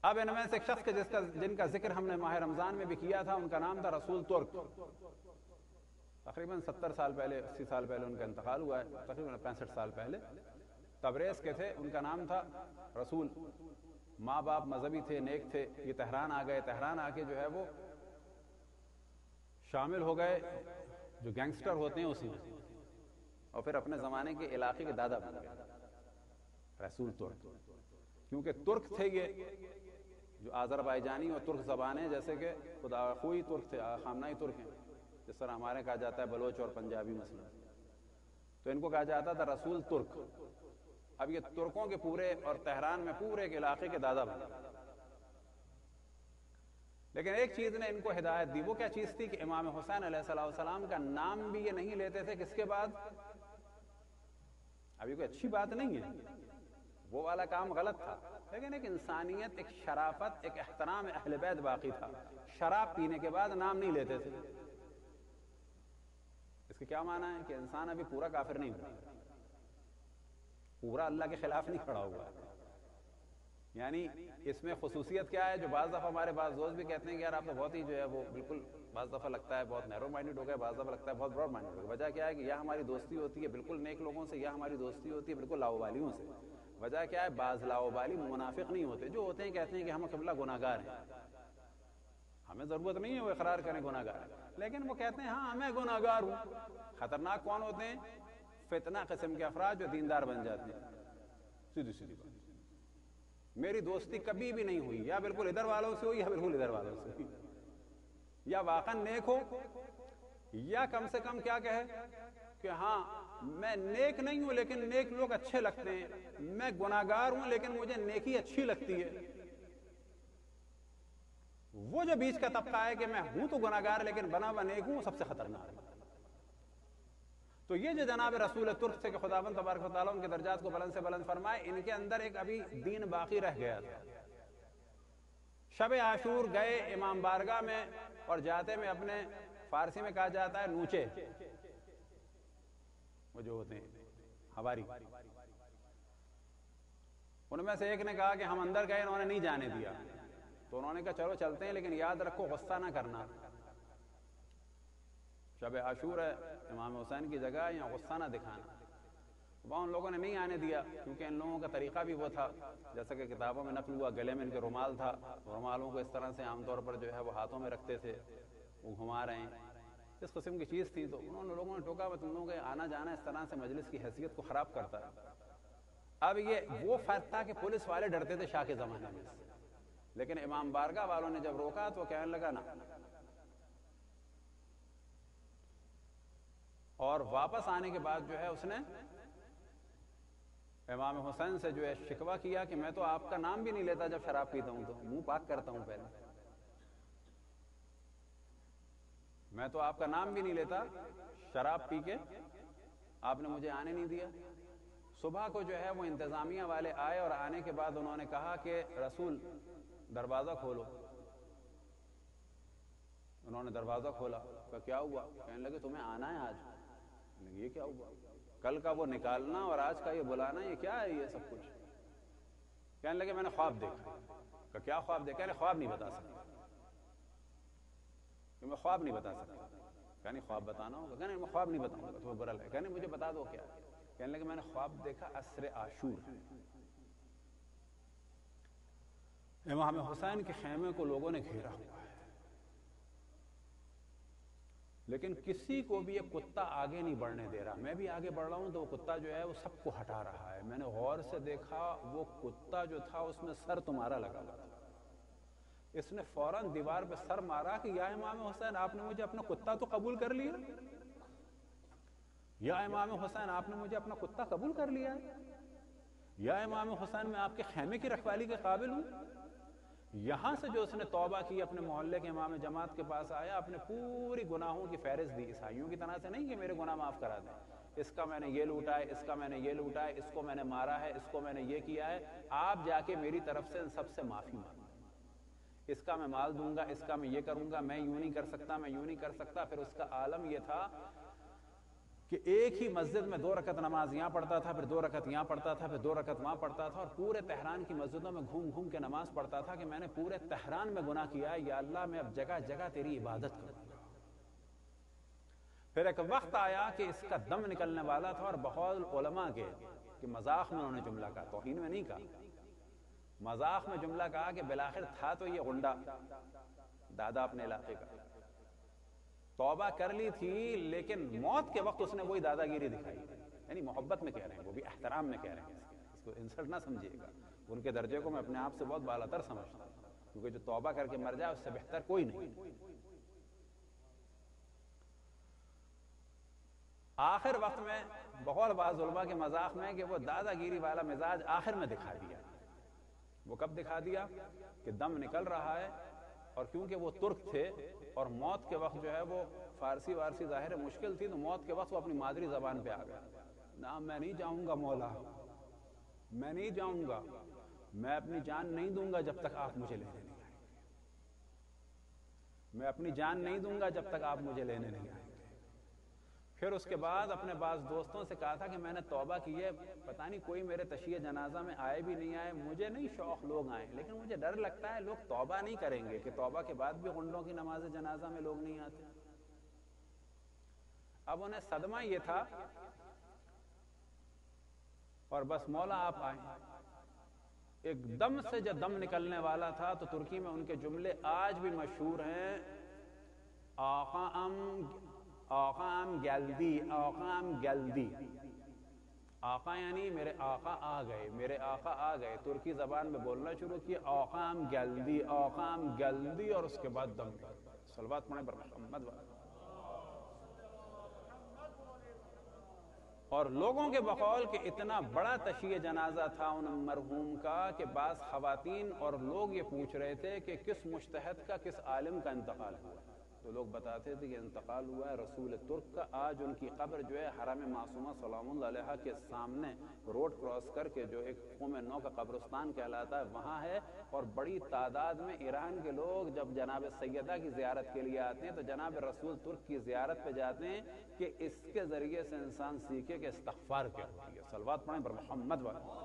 اب ان میں سے ایک شخص جن کا ذکر ہم نے ماہ رمضان میں بھی کیا تھا، ان کا نام تھا رسول ترک. تقریباً 70 سال پہلے 80 سال پہلے ان کا انتقال ہوا ہے، تقریباً 65 سال پہلے. تبریز کے تھے، ان کا نام تھا رسول. ماں باپ مذہبی تھے، نیک تھے. یہ تہران آ گئے. تہران آ کے جو ہے وہ شامل ہو گئے جو گینگسٹر ہوتے ہیں اسی میں، اور پھر اپنے زمانے کے علاقے کے دادا بن گئے رسول ترک. کیونکہ ترک تھے یہ جو آذربائیجانی اور ترک زبانیں، جیسے کہ خدا خوئی ترک تھے، خامنائی ترک ہیں، جس طرح ہمارے کہا جاتا ہے بلوچ اور پنجابی مثلا، تو ان کو کہا جاتا تھا رسول ترک. اب یہ ترکوں کے پورے اور تہران میں پورے کے علاقے کے دادا بن گئے. لیکن ایک چیز نے ان کو ہدایت دی. وہ کیا چیز تھی کہ امام حسین علیہ السلام کا نام بھی یہ نہیں لیتے تھے. کس کے بعد؟ اب یہ کوئی اچھی بات نہیں ہے، وہ والا کام غلط تھا، لیکن ایک انسانیت، ایک شرافت، ایک احترام اہل بیت باقی تھا. شراب پینے کے بعد نام نہیں لیتے تھے. اس کے کیا معنی ہے کہ انسان ابھی پورا کافر نہیں ہوا، پورا اللہ کے خلاف نہیں کھڑا ہوا. یعنی اس میں خصوصیت کیا ہے جو بعض دفعہ ہمارے بعض دوست بھی کہتے ہیں کہ یار آپ تو بہت ہی جو ہے وہ بالکل بعض دفعہ لگتا ہے بہت نیرو مائنڈڈ ہو گئے، بعض دفعہ لگتا ہے بہت براڈ مائنڈڈ ہو گئے. وجہ کیا ہے کہ یا ہماری دوستی ہوتی ہے بالکل نیک لوگوں سے، یا ہماری دوستی ہوتی ہے بالکل لاؤبالیوں سے. وجہ کیا ہے؟ بعض لاؤبالی منافق نہیں ہوتے، جو ہوتے ہیں کہتے ہیں کہ ہم قبلہ گناہ گار ہیں. ہمیں ضرورت نہیں ہے وہ اقرار کریں گناہ گار، لیکن وہ کہتے ہیں ہاں میں گناہ گار ہوں. خطرناک کون ہوتے ہیں؟ فتنہ قسم کے افراد جو دیندار بن جاتے ہیں. سیدھی سیدھی بات. میری دوستی کبھی بھی نہیں ہوئی یا بالکل ادھر والوں سے ہوئی یا بالکل ادھر والوں سے ہوئی، یا واقعا نیک ہو یا کم سے کم کیا کہے کہ ہاں میں نیک نہیں ہوں لیکن نیک لوگ اچھے لگتے ہیں، میں گناہ گار ہوں لیکن مجھے نیکی اچھی لگتی ہے. وہ جو بیچ کا طبقہ ہے کہ میں ہوں تو گناہ گار لیکن بنا ہوا نیک ہوں، سب سے خطرناک ہے. تو یہ جو جناب رسول ترک سے کہ خداوند تبارک و تعالیٰ ان کے درجات کو بلند سے بلند فرمائے، ان کے اندر ایک ابھی دین باقی رہ گیا تھا. شب عاشور گئے امام بارگاہ میں، اور جاتے میں اپنے فارسی میں کہا جاتا ہے نوچے، وہ جو ہوتے ہیں ہواری، ان میں سے ایک نے کہا کہ ہم اندر گئے، انہوں نے نہیں جانے دیا. تو انہوں نے کہا چلو چلتے ہیں لیکن یاد رکھو غصہ نہ کرنا. شب عاشور ہے، امام حسین کی جگہ، یا غصہ نہ دکھانا. وہاں ان لوگوں نے نہیں آنے دیا، کیونکہ ان لوگوں کا طریقہ بھی وہ تھا جیسا کہ کتابوں میں نقل ہوا. گلے میں ان کے رومال تھا، رومالوں کو اس طرح سے عام طور پر جو ہے وہ ہاتھوں میں رکھتے تھے، وہ گھما رہے ہیں، اس قسم کی چیز تھی. تو انہوں نے لوگوں نے ٹوکا وہ تم لوگوں کے آنا جانا اس طرح سے مجلس کی حیثیت کو خراب کرتا ہے. اب یہ وہ فرق تھا کہ پولیس والے ڈرتے تھے شاہ کے زمانے میں، لیکن امام بارگاہ والوں نے جب روکا تو کہنے لگا نا. اور واپس آنے کے بعد جو ہے اس نے امام حسین سے جو ہے شکوہ کیا کہ میں تو آپ کا نام بھی نہیں لیتا جب شراب پیتا ہوں، تو منہ پاک کرتا ہوں پہلے، میں تو آپ کا نام بھی نہیں لیتا، شراب پی کے آپ نے مجھے آنے نہیں دیا. صبح کو جو ہے وہ انتظامیہ والے آئے، اور آنے کے بعد انہوں نے کہا کہ رسول دروازہ کھولو. انہوں نے دروازہ کھولا. کہ کیا ہوا؟ کہنے لگے تمہیں آنا ہے آج. یہ کیا ہوا؟ کل کا وہ نکالنا اور آج کا یہ بلانا، یہ کیا ہے یہ سب کچھ؟ کہنے لگے میں نے خواب دیکھا. کہ کیا خواب دیکھا؟ کہنے خواب نہیں بتا سکتا، کہ میں خواب نہیں بتا سکتا. کہنے خواب بتانا ہوگا. کہنے میں خواب نہیں بتاؤں گا، تو برا لگا. کہنے مجھے بتا دو کیا. کہنے لگے میں نے خواب دیکھا عصر عاشور، امام حسین کے خیمے کو لوگوں نے گھیرا ہوا ہے، لیکن کسی کو بھی یہ کتا آگے نہیں بڑھنے دے رہا. میں بھی آگے بڑھ رہا ہوں تو وہ کتا جو ہے وہ سب کو ہٹا رہا ہے. میں نے غور سے دیکھا، وہ کتا جو تھا اس میں سر تمہارا لگا ہوا تھا. اس نے فوراً دیوار پہ سر مارا کہ یا امام حسین آپ نے مجھے اپنا کتا تو قبول کر لیا، یا امام حسین آپ نے مجھے اپنا کتا قبول کر لیا، یا امام حسین میں آپ کے خیمے کی رکھوالی کے قابل ہوں. یہاں سے جو اس نے توبہ کی، اپنے محلے کے امام جماعت کے پاس آیا، اپنے پوری گناہوں کی فہرست دی. عیسائیوں کی طرح سے نہیں کہ میرے گناہ معاف کرا دیں، اس کا میں نے یہ لوٹا ہے، اس کا میں نے یہ لوٹا ہے، اس کو میں نے مارا ہے، اس کو میں نے یہ کیا ہے، آپ جا کے میری طرف سے ان سب سے معافی مانگیں. اس کا میں مال دوں گا، اس کا میں یہ کروں گا، میں یوں نہیں کر سکتا، میں یوں نہیں کر سکتا. پھر اس کا عالم یہ تھا کہ ایک ہی مسجد میں 2 رکعت نماز یہاں پڑھتا تھا، پھر 2 رکعت یہاں پڑھتا تھا، پھر 2 رکعت وہاں پڑھتا تھا، اور پورے تہران کی مسجدوں میں گھوم گھوم کے نماز پڑھتا تھا کہ میں نے پورے تہران میں گناہ کیا ہے، یا اللہ میں اب جگہ جگہ تیری عبادت کروں گا۔ پھر ایک وقت آیا کہ اس کا دم نکلنے والا تھا، اور بہت علماء کے کہ مذاق میں انہوں نے جملہ کہا، توہین میں نہیں کہا، مذاق میں جملہ کہا کہ بالآخر تھا تو یہ غنڈہ دادا اپنے علاقے کا، توبہ کر لی تھی لیکن موت کے وقت اس نے وہی دادا گیری دکھائی، یعنی محبت میں کہہ رہے ہیں، وہ بھی احترام میں کہہ رہے ہیں، اس کو انسلٹ نہ سمجھیے گا، ان کے درجے کو میں اپنے آپ سے بہت بالا تر سمجھتا ہوں، کیونکہ جو توبہ کر کے مر جائے اس سے بہتر کوئی نہیں۔ آخر وقت میں بقول بعض علماء کے مذاق میں کہ وہ دادا گیری والا مزاج آخر میں دکھا دیا۔ وہ کب دکھا دیا؟ کہ دم نکل رہا ہے، اور کیونکہ وہ ترک تھے اور موت کے وقت جو ہے وہ فارسی وارسی ظاہر مشکل تھی، تو موت کے وقت وہ اپنی مادری زبان پہ آ گیا، نہ میں نہیں جاؤں گا مولا، میں نہیں جاؤں گا، میں اپنی جان نہیں دوں گا جب تک آپ مجھے لینے نہیں آئیں گے، میں اپنی جان نہیں دوں گا جب تک آپ مجھے لینے نہیں آئیں گے۔ پھر اس کے بعد اپنے بعض دوستوں سے کہا تھا کہ میں نے توبہ کی ہے، پتہ نہیں کوئی میرے تشییع جنازہ میں آئے بھی نہیں آئے، مجھے نہیں شوق لوگ آئیں، لیکن مجھے ڈر لگتا ہے لوگ توبہ نہیں کریں گے کہ توبہ کے بعد بھی غنڈوں کی نماز جنازہ میں لوگ نہیں آتے۔ اب انہیں صدمہ یہ تھا، اور بس مولا آپ آئیں، ایک دم سے جب دم نکلنے والا تھا تو ترکی میں ان کے جملے آج بھی مشہور ہیں، آقام گلدی، آقام گلدی، آقا یعنی میرے آقا آ گئے، میرے آقا آ گئے، ترکی زبان میں بولنا شروع کیا، آقام گلدی، آقام گلدی، اور اس کے بعد دم نکلا۔ صلوات پڑھیں پر محمد و اور لوگوں کے بقول کہ اتنا بڑا تشییع جنازہ تھا ان مرحوم کا کہ بعض خواتین اور لوگ یہ پوچھ رہے تھے کہ کس مجتہد کا، کس عالم کا انتقال ہوا، تو لوگ بتاتے تھے کہ انتقال ہوا ہے رسول ترک کا۔ آج ان کی قبر جو ہے حرم معصومہ سلام اللہ علیہا کے سامنے روڈ کراس کر کے جو ایک قوم نو کا قبرستان کہلاتا ہے وہاں ہے، اور بڑی تعداد میں ایران کے لوگ جب جناب سیدہ کی زیارت کے لیے آتے ہیں تو جناب رسول ترک کی زیارت پہ جاتے ہیں کہ اس کے ذریعے سے انسان سیکھے کہ استغفار کیا ہوتی ہے۔ صلوات پڑھیں پر محمد و